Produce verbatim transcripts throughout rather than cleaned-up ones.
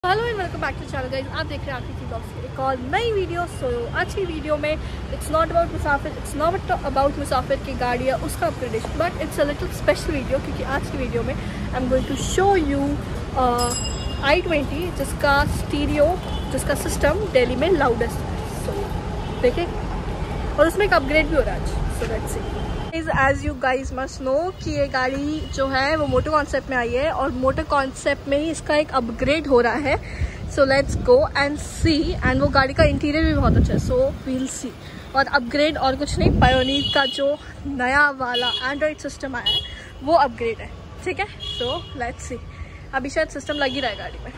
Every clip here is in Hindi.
Hello and welcome back to channel guys. आप देख रहे हैं आकृति ब्लॉग्स की एक और नई वीडियो। सो आज की वीडियो में it's not about Musafir, it's not about Musafir की गाड़ी या उसका upgradation, but it's a little special video क्योंकि आज की वीडियो में I am going to show you I twenty जिसका स्टीरियो जिसका सिस्टम दिल्ली में लाउडेस्ट है। सो देखें, और उसमें एक अपग्रेड भी हो रहा है आज। So let's see. As you guys must know कि ये गाड़ी जो है वो मोटर कॉन्सेप्ट में आई है और मोटर कॉन्सेप्ट में ही इसका एक अपग्रेड हो रहा है। So let's go and see. And वो गाड़ी का इंटीरियर भी बहुत अच्छा है, सो वील सी। और अपग्रेड और कुछ नहीं, पायोनियर का जो नया वाला एंड्रॉयड सिस्टम आया है वो अपग्रेड है, ठीक है। So let's see. अभी शायद सिस्टम लग ही रहा है गाड़ी में।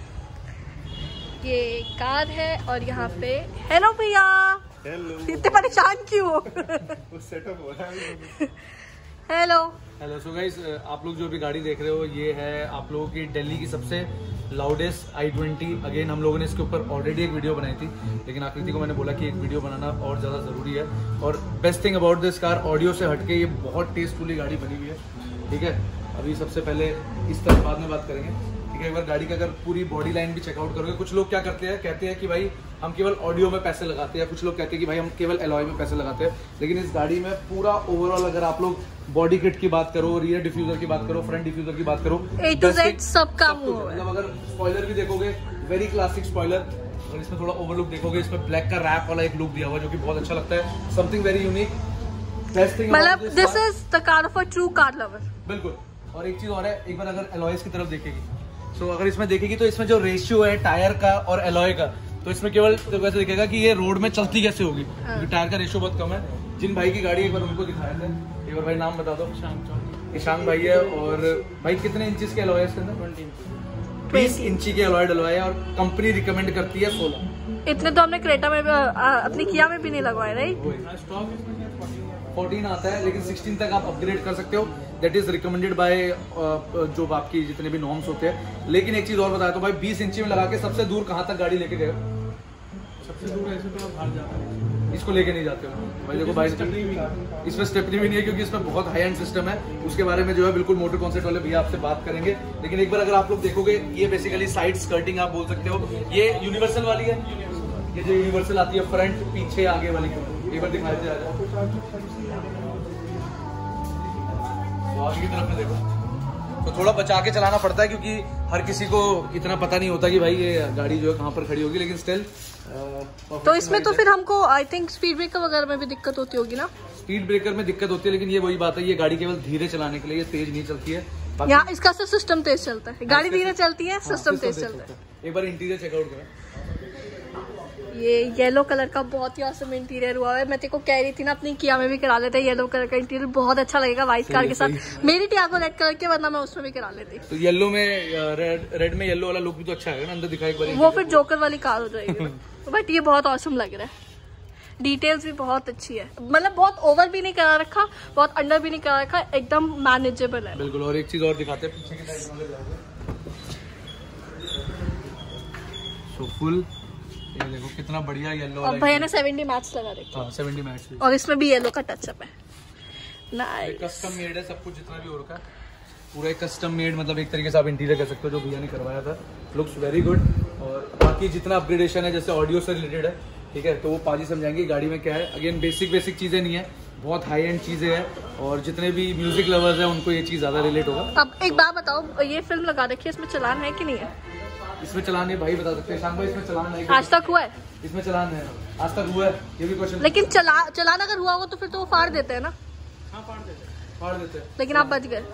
ये कार है और यहाँ पे हेलो भैया, इतने परेशान क्यों हो? सेटअप हो रहा है। हेलो हेलो सो गाइस, आप लोग जो भी गाड़ी देख रहे हो ये है आप लोगों की दिल्ली की सबसे लाउडेस्ट आई ट्वेंटी। अगेन हम लोगों ने इसके ऊपर ऑलरेडी एक वीडियो बनाई थी, लेकिन आकृति को मैंने बोला कि एक वीडियो बनाना और ज़्यादा ज़रूरी है। और best thing about this car, audio से हटके ये बहुत टेस्टफुली गाड़ी बनी हुई है, ठीक है। अभी सबसे पहले इस तरह बाद में बात करेंगे, ठीक है। एक बार गाड़ी का अगर पूरी बॉडी लाइन भी चेकआउट करोगे, कुछ लोग क्या करते हैं, कहते हैं कि भाई हम केवल ऑडियो में पैसे लगाते हैं, कुछ लोग कहते हैं कि भाई हम केवल एलॉय में पैसे लगाते हैं। लेकिन इस गाड़ी में पूरा ओवरऑल अगर आप लोग बॉडी किट की बात करो, रियर डिफ्यूजर की बात करो, फ्रंट डिफ्यूजर की बात करो, ए टू जेड सब काम हुआ है। मतलब अगर स्पॉइलर भी देखोगे, वेरी क्लासिक स्पॉइलर। और इसमें थोड़ा ओवरलुक देखोगे, इसमें ब्लैक का रैप वाला एक लुक दिया हुआ जो कि बहुत अच्छा लगता है, समथिंग वेरी यूनिक। मतलब this is the car of a true car lover. बिल्कुल। और एक चीज और है, एक बार अगर एलॉयज की तरफ देखेगी, सो so, अगर इसमें देखेगी तो इसमें जो रेशियो है टायर का और एलॉय का, तो इसमें केवल तो वैसे दिखेगा कि ये रोड में चलती कैसे होगी, क्योंकि टायर का रेशियो बहुत कम है। जिन भाई की गाड़ी एक बार उनको दिखाया था, एक बार भाई नाम बता दो। ईशान भाई है। और भाई कितने इंचेस के एलॉय है इसके अंदर? बीस इंची के एलॉय डलवाए और कंपनी रिकमेंड करती है सोलह। इतने तो हमने क्रेटा में भी, अपनी किया में भी नहीं लगवाए, राइट? फोर्टीन आता है, लेकिन सिक्सटीन तक आप अपग्रेड कर सकते हो। दैट इज रिकमेंडेड बाय जो आपकी जितने भी नॉर्म्स होते हैं। लेकिन एक चीज और बताया तो भाई बीस इंची में लगा के सबसे दूर कहाँ तक गाड़ी लेके गए? सबसे दूर ऐसे तो आप बाहर जाते हैं, इसको लेके नहीं जाते हो भाई। देखो भाई इसमें स्टेपनी भी नहीं है क्योंकि इसमें बहुत हाई एंड सिस्टम है। उसके बारे में जो है बिल्कुल मोटर कॉन्सेप्ट वाले भैया आपसे बात करेंगे। लेकिन एक बार अगर आप लोग देखोगे, ये बेसिकली साइड स्कर्टिंग आप बोल सकते हो, ये यूनिवर्सल वाली है। ये जो यूनिवर्सल आती है फ्रंट पीछे आगे वाली, एक बार दिखाई दे आ जाए तो आगे की तरफ में देखो, तो थोड़ा बचा के चलाना पड़ता है क्योंकि हर किसी को इतना पता नहीं होता कि भाई ये गाड़ी जो है कहाँ पर खड़ी होगी। लेकिन स्टिल तो इसमें तो फिर हमको आई थिंक स्पीड ब्रेकर वगैरह में भी दिक्कत होती होगी ना? स्पीड ब्रेकर में दिक्कत होती है, लेकिन ये वही बात है, ये गाड़ी केवल धीरे चलाने के लिए, ये तेज नहीं चलती है। यहाँ इसका सिस्टम तेज चलता है, गाड़ी धीरे चलती है, सिस्टम तेज चलता है। एक बार इंटीरियर चेकआउट करें। ये येलो कलर का बहुत ही औसम इंटीरियर हुआ है। मैं तेरे को कह रही थी ना अपनी किया में भी करा लेते, येलो कलर का इंटीरियर बहुत अच्छा लगेगा व्हाइट कार के साथ। मेरी टियागो रेड कलर के, वरना मैं उसमें भी करा लेती। तो येलो में रेड रेड में येलो वाला लुक भी तो अच्छा है ना, अंदर दिखाई पड़ेगा, वो फिर जोकर वाली कार हो जाएगी। बट ये बहुत औसम लग रहा है, डिटेल्स भी बहुत अच्छी है। मतलब बहुत ओवर भी नहीं करा रखा, बहुत अंडर भी नहीं करा रखा, एकदम मैनेजेबल है। बिल्कुल। और एक चीज और दिखाते हैं, पीछे की साइड सो फुल ये देखो कितना बढ़िया येलो और भैया ने सेवेंटी मैच लगा रखे। हाँ, सेवेंटी मैच और इसमें भी येलो का टचअप है। नाइस। कस्टम मेड है सब कुछ, जितना भी हो रखा है पूरा एक कस्टम मेड। मतलब एक तरीके से आप इंटीरियर कह सकते हो, जो भैया ने करवाया था। Looks very good. और बाकी जितना अपग्रेडेशन है, जैसे ऑडियो से रिलेटेड है, ठीक है, तो वो पाजी समझाएंगे गाड़ी में क्या है। अगेन बेसिक बेसिक चीजें नहीं है, बहुत हाई एंड चीजें हैं। और जितने भी म्यूजिक लवर्स हैं उनको ये चीज ज्यादा रिलेट होगा। अब एक बात बताओ, ये फिल्म लगा रखी है, इसमें चलान है कि नहीं है? इसमें चलान है भाई, बता सकते हैं शाम भाई, इसमें चलान है? आज तक हुआ है? इसमें चलान है, आज तक हुआ है, ये भी क्वेश्चन। लेकिन चला चलान अगर हुआ हो तो फिर तो वो फाड़ देते हैं ना? हाँ, फाड़ देते हैं, फाड़ देते हैं। लेकिन आप बच गए।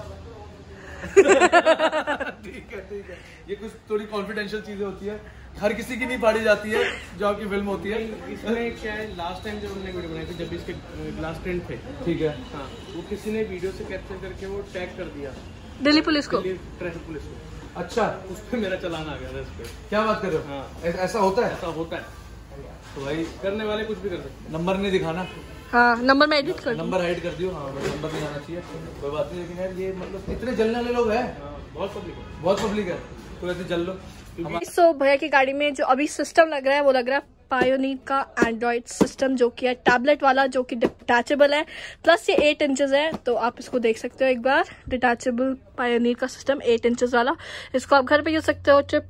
ठीक है, ठीक है। ये कुछ थोड़ी कॉन्फिडेंशियल चीजें होती है, हर किसी की नहीं फाड़ी जाती है जो आपकी फिल्म होती है। इसमें क्या है, लास्ट टाइम जब हमने वीडियो बनाई थी, जब इसके ग्लास प्रिंट थे, ठीक है, हाँ, वो किसी ने वीडियो से कैप्चर करके वो टैग कर दिया दिल्ली पुलिस को, ट्रैफिक पुलिस को। अच्छा, उस पर मेरा चलान आ गया था। इस पे क्या बात कर रहे हो? हाँ, ऐ- ऐसा होता है? ऐसा होता है। तो भाई करने वाले कुछ भी कर सकते नंबर नहीं दिखाना, हाँ नंबर में एडिट कर दो। नंबर हाइड कर दियो। हाँ, नंबर नहीं आना चाहिए, कोई बात नहीं। लेकिन यार ये मतलब इतने जलने वाले लोग हैं, हैं। बहुत पब्लिक है, बहुत पब्लिक है, तो ऐसे जल लो। सो भैया की गाड़ी में जो अभी सिस्टम लग रहा है वो लग रहा है पायोनियर का एंड्रॉइड सिस्टम, जो कि है टैबलेट वाला, जो कि डिटैचेबल है, प्लस ये एट इंचेस है। तो आप इसको देख सकते हो एक बार, डिटैचेबल पायोनियर का सिस्टम एट इंचेस वाला। इसको आप घर पे यूज सकते हो, ट्रिप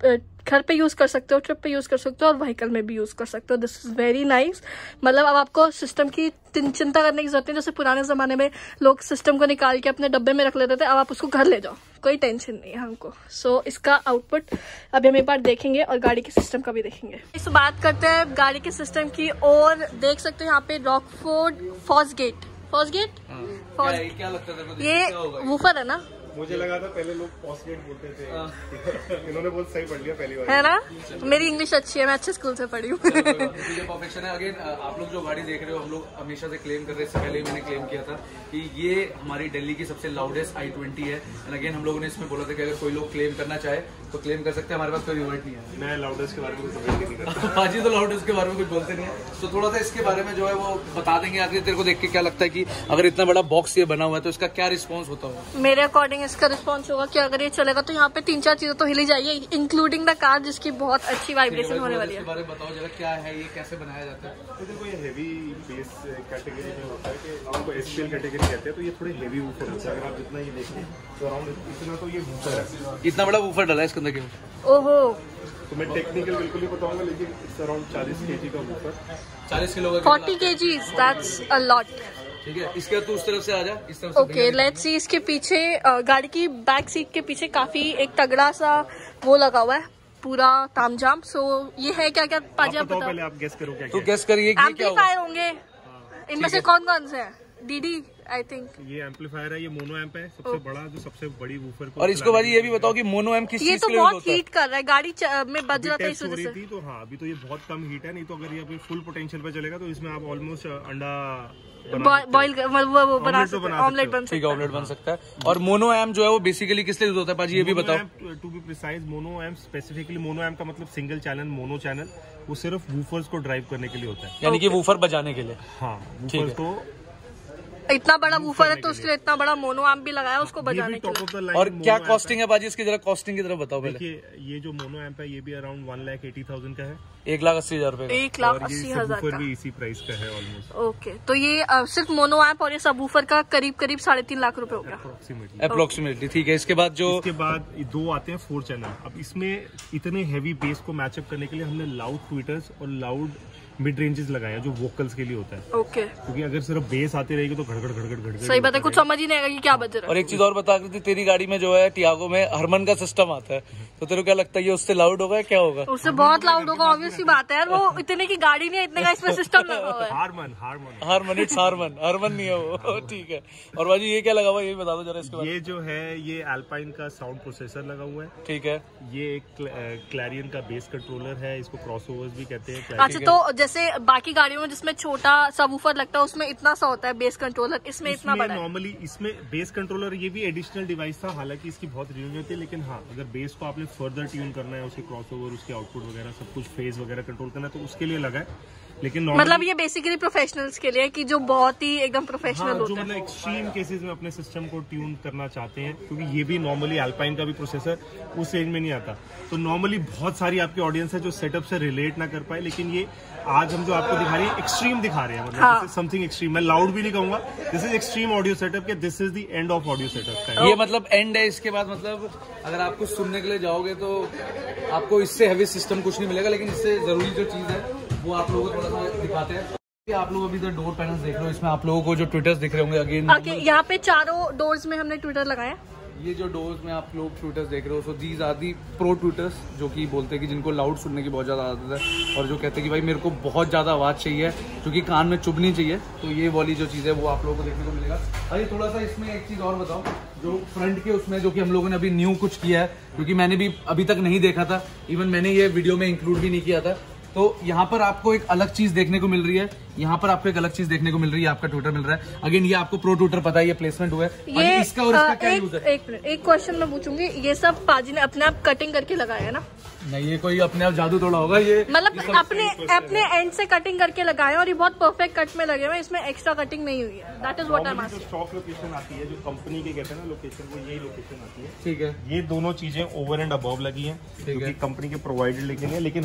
घर पे यूज़ कर सकते हो, ट्रिप पे यूज़ कर सकते हो और व्हीकल में भी यूज़ कर सकते हो। This is very nice. मतलब अब आपको सिस्टम की चिंता करने की जरूरत नहीं। जैसे पुराने ज़माने में लोग सिस्टम को निकाल के अपने डब्बे में रख लेते थे, अब आप उसको घर ले जाओ, कोई टेंशन नहीं है हमको। सो so, इसका आउटपुट अभी हम एक बार देखेंगे और गाड़ी के सिस्टम का भी देखेंगे। इस बात करते हैं गाड़ी के सिस्टम की, और देख सकते हो यहाँ पे रॉकफोर्ड फॉस्गेट फॉस्गेट क्या लगता था ये वूफर है ना? मुझे लगा था पहले लोग पॉस्टगेट बोलते थे। इन्होंने बहुत सही पढ़ लिया पहली बार, है ना? मेरी इंग्लिश अच्छी है, मैं अच्छे स्कूल से पढ़ी हूँ। परफेक्शन है। अगेन आप लोग जो गाड़ी देख रहे हो, हम लोग हमेशा से क्लेम कर रहे हैं, इससे पहले ही मैंने क्लेम किया था कि ये हमारी दिल्ली की सबसे लाउडेस्ट आई ट्वेंटी है। एंड अगेन हम लोगों ने इसमें बोला था कि अगर कोई लोग क्लेम करना चाहे तो क्लेम कर सकते हैं, हमारे पास कोई रिवर्ट नहीं है। मैं लाउडेस्ट के बारे में कुछ समझ नहीं करता। बाजी तो लाउडेस्ट के बारे में कुछ बोलते नहीं है, तो थोड़ा सा इसके बारे में जो है वो बता देंगे। आखिर तेरे को देख के क्या लगता है कि अगर इतना बड़ा बॉक्स ये बना हुआ है तो इसका क्या रिस्पॉन्स होता होगा? मेरे अकॉर्डिंग इसका रिस्पॉन्स होगा कि अगर ये चलेगा तो यहाँ पे तीन चार चीजें तो हिली जाएगी, इंक्लूडिंग द कार, जिसकी बहुत अच्छी वाइब्रेशन होने वाली है। इसके बारे में बताओ जरा, क्या है ये, कैसे बनाया जाता है? तो देखो ये हेवी बेस कैटेगरी में होता है कि आपको एसपीएल कैटेगरी कहते हैं, तो ये थोड़े हेवी वूफर होता है। अगर आप जितना ये देखें तो अराउंड इतना तो ये वूफर है। इतना बड़ा वूफर डाला है इसके अंदर क्यों? ओहो, तो मैं टेक्निकल बिल्कुल नहीं बताऊंगा, लेकिन इट्स अराउंड चालीस केजी का वूफर। चालीस किलो का? Forty KGs, that's a lot. ठीक है, इसके तू उस तरफ से आ जा, इस तरफ से। Okay, let's see. इसके पीछे गाड़ी की बैक सीट के पीछे काफी एक तगड़ा सा वो लगा हुआ है, पूरा तामझाम। सो ये है क्या क्या पाजी, आप बताओ। पहले आप गेस करो क्या तू गेस करिए एम्पलीफायर होंगे इनमें से कौन कौन से हैं? डीडी आई थिंक ये एम्पलीफायर है, ये मोनो एम्प है, सबसे बड़ा जो सबसे बड़ी वूफर को। और इसको भाई ये भी बताओ कि मोनो एम्प किस ये चीज तो के लिए होता है? बहुत हीट कर रहा है, गाड़ी में बज रहा था इस वजह से। तो हाँ, अभी तो ये बहुत कम हीट है, नहीं तो अगर ये अभी फुल पोटेंशियल पे चलेगा तो इसमें आप ऑलमोस्ट अंडा बॉइल वो बना सकते हैं, ऑमलेट बन सकता है। ऑमलेट बन सकता है। और मोनो एम्प जो है वो बेसिकली किस लिए यूज होता है पाजी, ये भी बताओ। To be precise, mono amp specifically, mono amp का मतलब सिंगल चैनल, मोनो चैनल, वो सिर्फ वूफर्स को ड्राइव करने के लिए होता है, यानी कि वूफर बजाने के लिए। हाँ, वूफर्स को। इतना बड़ा वूफर है तो उसके लिए इतना बड़ा मोनो एम्प भी लगाया उसको बजाने के लिए। और क्या कॉस्टिंग है बाजी इसकी, जरा कॉस्टिंग की तरफ बताओ पहले। देखिए, ये जो मोनो एम्प है ये भी around one lakh eighty thousand का है, एक लाख अस्सी हजार रूपए। एक लाख अस्सी हजार का भी इसी प्राइस का है ऑलमोस्ट। ओके, तो ये uh, सिर्फ मोनो एम्प और ये सब वूफर का करीब करीब साढ़े तीन लाख रुपए हो गया अप्रोक्सीमेटली। अप्रोक्सीमेटली ठीक है। इसके बाद जो इसके बाद दो आते हैं फोर चैनल। अब इसमें इतने हैवी बेस को मैचअप करने के लिए हमने लाउड ट्विटर्स और लाउड मिड रेंजेस लगाए हैं, जो वोकल्स के लिए होता है। ओके, क्योंकि अगर सिर्फ बेस आती रहेगी तो घड़घड़ घड़घड़ घड़घड़। सही बात है, कुछ समझ ही नहीं आएगा कि क्या बज रहा है। और एक चीज और बता रही थी, तेरी गाड़ी में जो है टियागो में हरमन का सिस्टम आता है, तो तेरे को क्या लगता है ये उससे लाउड होगा, क्या होगा? उससे बहुत लाउड होगा, ऑब्वियस सी बात है यार। वो इतने की गाड़ी नहीं है, इतने का इसमें सिस्टम लगा हुआ है। Harman Harman Harman it's Harman Herman नहीं है वो। ठीक है। और बाजी ये क्या लगा हुआ, ये भी बता दो जरा इसके बारे में। ये जो है ये एल्पाइन का साउंड प्रोसेसर लगा हुआ है। ठीक है। ये एक क्लैरियन का बेस कंट्रोलर है, इसको क्रॉसओवर्स भी कहते हैं। अच्छा, तो जैसे बाकी गाड़ियों में जिसमें छोटा सबवूफर लगता है उसमें इतना सा होता है बेस कंट्रोलर, इसमें इतना बड़ा है। नॉर्मली इसमें बेस कंट्रोलर ये भी एडिशनल डिवाइस था, हालांकि इसकी बहुत रीजन होती है, लेकिन हाँ, अगर बेस को आपने फर्दर ट्यून करना है, उसके क्रॉसओवर, उसके आउटपुट वगैरह सब कुछ, फेज वगैरह कंट्रोल करना है, तो उसके लिए लगा है। लेकिन मतलब ये बेसिकली प्रोफेशनल्स के लिए, कि जो बहुत ही एकदम प्रोफेशनल हाँ, होते जो मतलब एक्सट्रीम केसेस में अपने सिस्टम को ट्यून करना चाहते हैं, क्योंकि ये भी नॉर्मली एल्पाइन का भी प्रोसेसर उस रेंज में नहीं आता। तो नॉर्मली बहुत सारी आपकी ऑडियंस है जो सेटअप से रिलेट ना कर पाए, लेकिन ये आज हम जो आपको दिखा रहे हैं एक्सट्रीम दिखा रहे हैं, मतलब हाँ। This is something extreme. मैं लाउड भी नहीं कहूंगा, this is extreme audio setup, this is the end of audio setup. ये मतलब एंड है, इसके बाद मतलब अगर आप कुछ सुनने के लिए जाओगे तो आपको इससे हैवी सिस्टम कुछ नहीं मिलेगा, लेकिन इससे जरूरी जो चीज है वो आप लोगों को थोड़ा सा दिखाते हैं। आप लोग अभी इधर डोर पैनल्स देख रहे हो, इसमें आप लोगों को जो ट्विटर्स दिख रहे होंगे अगेन। ओके, यहाँ पे चारों डोर्स में हमने ट्विटर लगाया। ये जो डोर्स में आप लोग ट्विटर्स देख रहे हो, so these are the pro tweeters, जो कि बोलते हैं कि जिनको लाउड सुनने की बहुत ज़्यादा आदत है, और जो कहते हैं कि भाई मेरे को बहुत ज़्यादा आवाज़ चाहिए जो कि कान में चुभनी चाहिए, तो ये वाली जो चीज़ है वो आप लोगों को देखने को मिलेगा। अरे थोड़ा सा इसमें एक चीज़ और बताओ, जो फ्रंट के उसमें जो कि हम लोगों ने अभी न्यू कुछ किया है, क्योंकि मैंने भी अभी तक नहीं देखा था, इवन मैंने ये वीडियो में इंक्लूड भी नहीं किया था। तो यहाँ पर आपको एक अलग चीज देखने को मिल रही है, यहाँ पर आपको एक अलग चीज देखने को मिल रही है, आपका ट्विटर मिल रहा है। अगेन ये आपको प्रो ट्विटर पता है, ये प्लेसमेंट हुआ है। ये इसका और इसका क्या एक, यूज है? एक मिनट, एक क्वेश्चन मैं पूछूंगी, ये सब पाजी ने अपने आप कटिंग करके लगाया है ना? नहीं, ये कोई अपने आप जादू थोड़ा होगा, ये मतलब अपने अपने एंड से कटिंग करके लगाए, और ये बहुत परफेक्ट कट में लगे हुए, इसमें एक्स्ट्रा कटिंग नहीं हुई है। That is what I am asking. Stock location आती है, जो कंपनी के कहते हैं ना लोकेशन, वो यही लोकेशन आती है। ठीक है। ये दोनों चीजें ओवर एंड अबव लगी हैं, जो कि कंपनी के प्रोवाइडेड लिखेंगे। लेकिन हाँ,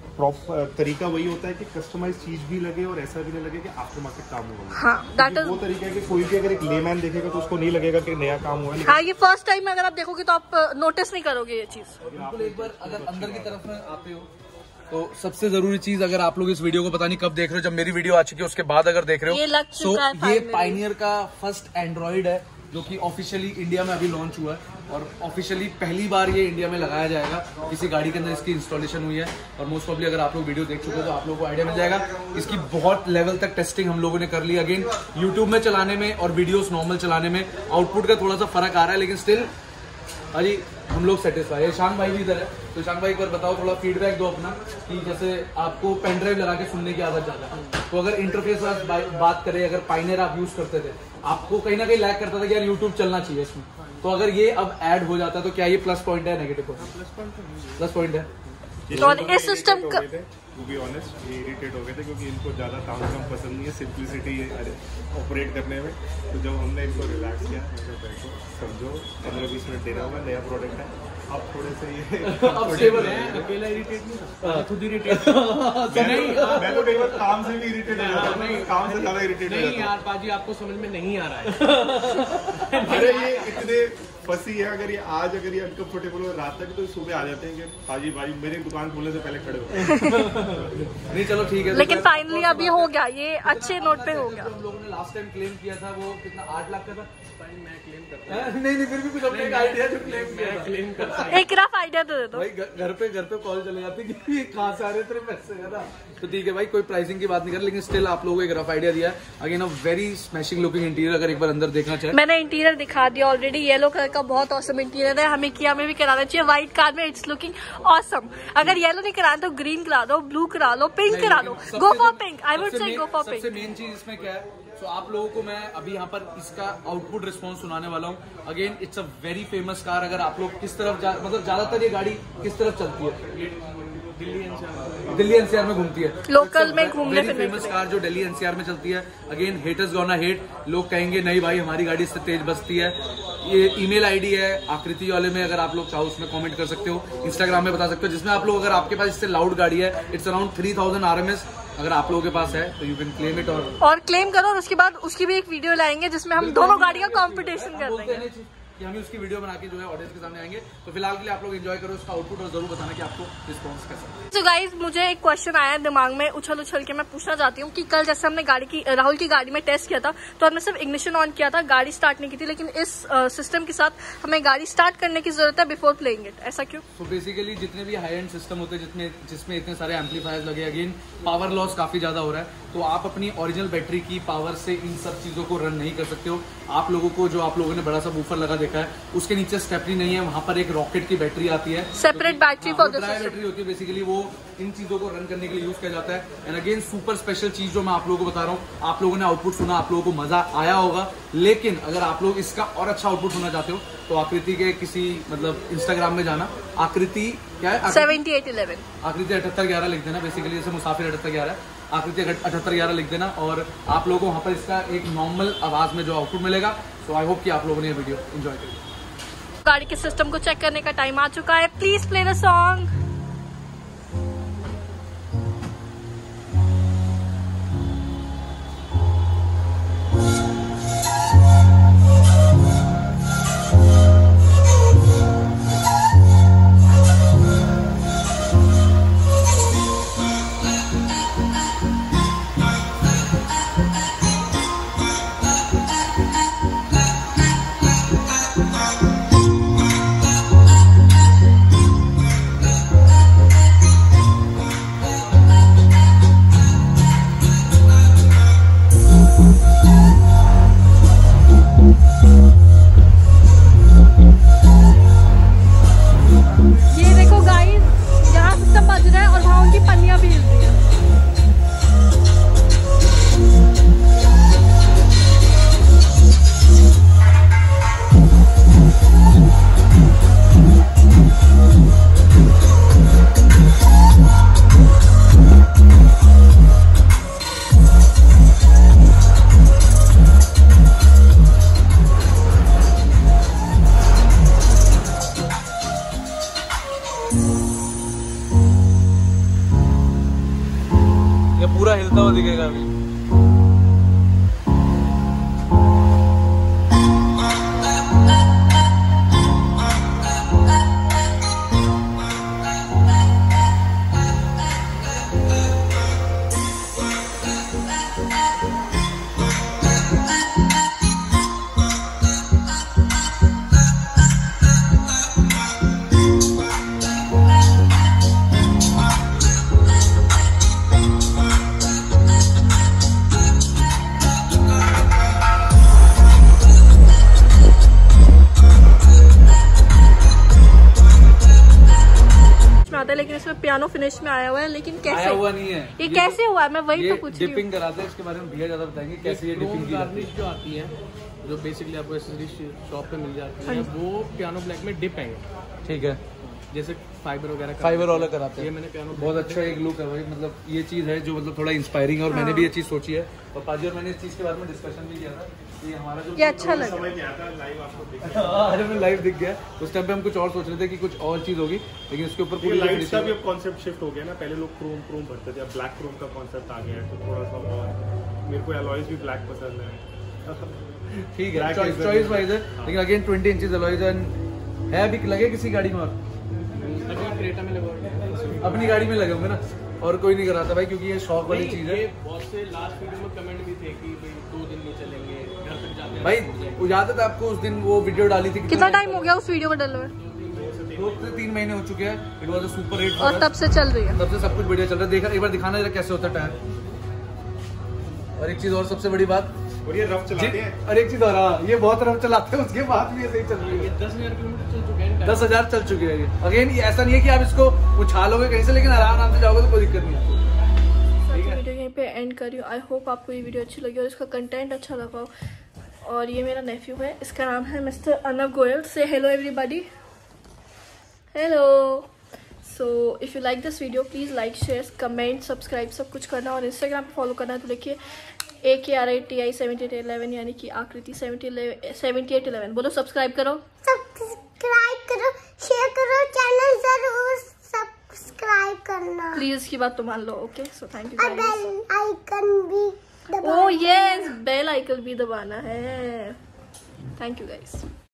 प्रॉपर तरीका वही होता है कि कस्टमाइज चीज भी लगे और ऐसा भी नहीं लगे कि आफ्टर मार्केट काम हुआ। हाँ, that is... वो तरीका है कि कोई भी अगर एक लेमैन देखेगा तो उसको नहीं लगेगा कि नया काम हुआ है। हाँ, ये फर्स्ट टाइम में अगर आप देखोगे तो आप नोटिस नहीं करोगे ये चीज। बिल्कुल, एक बार अगर अंदर की तरफ में आते हो तो सबसे जरूरी चीज, अगर आप लोग इस वीडियो को पता नहीं कब देख रहे हो, जब मेरी वीडियो आ चुकी है उसके बाद अगर देख रहे हो, ये लग चुका है, तो ये पायनियर का फर्स्ट एंड्रॉइड है जो कि ऑफिशियली इंडिया में अभी लॉन्च हुआ है और ऑफिशियली पहली बार ये इंडिया में लगाया जाएगा। किसी गाड़ी के अंदर इसकी इंस्टॉलेशन हुई है और मोस्ट प्रॉब्ली अगर आप लोग वीडियो देख चुके हो तो आप लोगों को आइडिया मिल जाएगा। इसकी बहुत लेवल तक टेस्टिंग हम लोगों ने कर ली। अगेन यूट्यूब में चलाने में और वीडियोस नॉर्मल चलाने में आउटपुट का थोड़ा सा फर्क आ रहा है, लेकिन स्टिल अजी हम लोग सेटिस्फाई है। ईशान भाई भी इधर है, तो ईशान भाई एक बार बताओ, थोड़ा फीडबैक दो अपना कि जैसे आपको पेन ड्राइव लगा के सुनने की आदत ज्यादा है, तो अगर इंटरफेस बात करें, अगर पायनियर आप यूज करते थे, आपको कहीं ना कहीं लैग करता था कि यार यूट्यूब चलना चाहिए इसमें, तो अगर ये अब ऐड हो जाता है तो क्या ये प्लस पॉइंट है नेगेटिव पॉइंट? प्लस पॉइंट है। तो इस सिस्टम का टू बी ऑनेस्ट ये इरिटेट हो गए थे क्योंकि इनको ज्यादा काम काम पसंद नहीं है, सिंप्लिसिटी ऑपरेट करने में। तो जब हमने इनको रिलैक्स किया, बैठो समझो, पंद्रह बीस मिनट देना होगा, नया प्रोडक्ट है, अब थोड़े से ये अब स्टेबल है। अकेला इरिटेट नहीं, खुद इरिटेट नहीं, मैं तो कई बार काम से भी इरिटेट हो जाता हूं, नहीं काम से ज्यादा इरिटेट हो जाता हूं। नहीं यार पाजी, आपको समझ में नहीं आ रहा है। अरे ये इतने फंसी है, अगर ये आज अगर ये अनकंफर्टेबल हो रात तक तो सुबह आ जाते हैं कि पाजी भाई मेरी दुकान खोलने से पहले खड़े हो। नहीं चलो ठीक है, लेकिन फाइनली अब ये हो गया, ये अच्छे नोट पे हो गया। हम लोगों ने लास्ट टाइम क्लेम किया था वो कितना, आठ लाख का था। मैं क्लेम करता हूं। नहीं नहीं, फिर भी कुछ अपने एक आइडिया जो क्लेम किया था। क्लेम करता हूं। एक रफ आइडिया तो दे दो भाई, घर पे घर पे कॉल चले जाती कि ये कहाँ से आ रहे तेरे पैसे है ना, तो ठीक है भाई, कोई प्राइसिंग की बात नहीं कर, लेकिन स्टिल आप लोगों को एक रफ आइडिया दिया है। Again a very smashing looking interior, अगर एक बार अंदर देखना चाहे। मैंने इंटीरियर दिखा दिया ऑलरेडी, येलो कलर का बहुत ऑसम इंटीरियर है। हमें किया में भी कराना चाहिए, व्हाइट कार में इट्स लुकिंग ऑसम। अगर येलो नहीं कराना तो ग्रीन करा दो, ब्लू करा लो, पिंक करा लो, go for pink. I would say go for pink. सबसे मेन चीज इसमें क्या है, तो आप लोगों को मैं अभी यहाँ पर इसका आउटपुट रिस्पॉन्स सुनाने वाला हूँ। Again it's a very famous car. अगर आप लोग किस तरफ जा, मतलब ज्यादातर ये गाड़ी किस तरफ चलती है, दिल्ली एनसीआर दिल्ली एनसीआर में घूमती है, लोकल में घूमने फिरने फेमस कार जो दिल्ली एनसीआर में चलती है। अगेन हेटर्स गोना हेट, लोग कहेंगे नहीं भाई हमारी गाड़ी इससे तेज बजती है। ये ईमेल आईडी है आकृति वाले में, अगर आप लोग चाहो उसमें कमेंट कर सकते हो, इंस्टाग्राम में बता सकते हो, जिसमें आप लोग, अगर आपके पास इससे लाउड गाड़ी है, it's around three thousand RMS, अगर आप लोगों के पास है तो यू कैन क्लेम इट। और और क्लेम करो, और उसके बाद उसकी भी एक वीडियो लाएंगे जिसमें हम दोनों गाड़ी का कंपटीशन कर देंगे कि हम उसकी वीडियो बना के जो है ऑडियंस के सामने आएंगे। तो फिलहाल के लिए आप लोग एंजॉय करो उसका आउटपुट और जरूर बताना कि आपको रिस्पॉन्स कैसा है। तो गाइज मुझे एक क्वेश्चन आया दिमाग में, उछल उछल के मैं पूछना चाहती हूँ कि कल जैसे हमने गाड़ी की, राहुल की गाड़ी में टेस्ट किया था, तो हमने सिर्फ इग्निशन ऑन किया था, गाड़ी स्टार्ट नहीं की थी, लेकिन इस सिस्टम के साथ हमें गाड़ी स्टार्ट करने की जरूरत है बिफोर प्लेइंग इट। ऐसा क्यों? तो बेसिकली जितने भी हाई एंड सिस्टम होते हैं, जितने जिसमें इतने सारे एम्पलीफायर्स लगे, अगेन पावर लॉस काफी ज्यादा हो रहा है, तो आप अपनी ओरिजिनल बैटरी की पावर से इन सब चीजों को रन नहीं कर सकते हो। आप लोगों को, जो आप लोगों ने बड़ा सा बूफर लगा देखा है, उसके नीचे स्टेपनी नहीं है, वहां पर एक रॉकेट की बैटरी आती है, separate battery for this system. Battery होती है, बेसिकली वो इन चीजों को रन करने के लिए यूज किया जाता है। एंड अगेन सुपर स्पेशल चीज जो मैं आप लोगों को बता रहा हूँ, आप लोगों ने आउटपुट सुना, आप लोगों को मजा आया होगा, लेकिन अगर आप लोग इसका और अच्छा आउटपुट सुनना चाहते हो तो आकृति के किसी मतलब इंस्टाग्राम में जाना, आकृति क्या है, सेवेंटी एट इलेवन, आकृति अठहत्तर ग्यारह लिख देना, बेसिकली जैसे मुसाफिर अठहत्तर ग्यारह, आकृति अठहत्तर ग्यारह लिख देना, और आप लोगों को वहाँ पर इसका एक नॉर्मल आवाज में जो आउटपुट मिलेगा। सो आई होप कि आप लोगों ने ये वीडियो एंजॉय करी। गाड़ी के सिस्टम को चेक करने का टाइम आ चुका है, प्लीज प्ले द सॉन्ग। पूरा हिलता हुआ दिखेगा अभी। लेकिन इसमें पियानो फिनिश में आया हुआ है, लेकिन कैसे आया हुआ नहीं है ये, ये कैसे हुआ है? मैं वही तो पूछ रही हूँ। डिपिंग कराते हैं, इसके बारे में भैया ज्यादा बताएंगे कैसे ये डिपिंग की जाती है। जो आती है, जो बेसिकली आपको एसेसरी शॉप पे मिल जाती है, वो पियानो ब्लैक में डिप है। ठीक है, जैसे फाइबर वगैरह फाइबर वाला कराते हैं। ये मैंने पियानो बहुत अच्छा एक लुक है भाई, मतलब ये चीज है जो मतलब थोड़ा इंस्पायरिंग है और मैंने भी ये चीज सोची है और पाजी और मैंने इस चीज के बारे में डिस्कशन भी किया था कि हमारा जो ये अच्छा लगा। आज हमें लाइव दिख गया। उस टाइम पे हम कुछ और सोच रहे थे कि कुछ और चीज होगी, लेकिन उसके ऊपर पूरी लाइट्स का भी अब कॉन्सेप्ट शिफ्ट हो गया ना। पहले लोग क्रोम क्रोम भरते थे, अब ब्लैक क्रोम का कॉन्सेप्ट आ गया है, तो थोड़ा सा और मेरे को अलॉयज भी ब्लैक पसंद है। ठीक है, चॉइस चॉइस वाइज है, लेकिन अगेन ट्वेंटी इंचेस अलॉयज है भी लगे किसी गाड़ी में और क्रेटा में लगा, अपनी गाड़ी में लगे होंगे ना, और कोई नहीं कराता भाई, क्योंकि ये शौक वाली चीज है। बहुत से लास्ट वीडियो में कमेंट भी थे कि भाई दो दिन नहीं चलेंगे, घर तक जाते हैं भाई याद है आपको उस दिन वो वीडियो डाली थी, कितना टाइम हो गया उस वीडियो को डले हुए? दो से तीन महीने हो चुके हैं। It was a super hit और तब से चल रही है, तब से सब कुछ बढ़िया चल रहा है। देखा एक बार दिखाना जरा कैसे होता है टायर। और एक चीज और सबसे बड़ी बात, और ये रफ चलाते हैं। और एक चीज और, हाँ ये बहुत रफ चलाते हैं, उसके बाद भी ऐसे ही चल रही है। दस हजार किलोमीटर चल चुके हैं, दस हजार चल चुके हैं ये। अगेन ये ऐसा नहीं है कि आप इसको उछालोगे कहीं से, लेकिन आराम आराम से जाओगे तो कोई दिक्कत नहीं है। वीडियो यहीं पे एंड कर रही हूँ। आई होप आपको ये वीडियो अच्छी लगी और इसका कंटेंट अच्छा लगा हो। और ये मेरा नेफ्यू है, इसका नाम है मिस्टर अर्नब गोयल। से hello everybody, hello. So if you like this video please like share comment subscribe सब कुछ करना, और इंस्टाग्राम पे फॉलो करना है तो देखिए A K R I T I seventy eight eleven, यानी कि Akriti seventy seventy eight eleven. बोलो सब्सक्राइब करो, सब्सक्राइब करो, शेयर करो, चैनल जरूर सब्सक्राइब करना प्लीज की बात तो मान लो। Okay, so thank you. और बेल आइकन भी दबाना। ओह यस, बेल आइकन भी दबाना है। Thank you guys.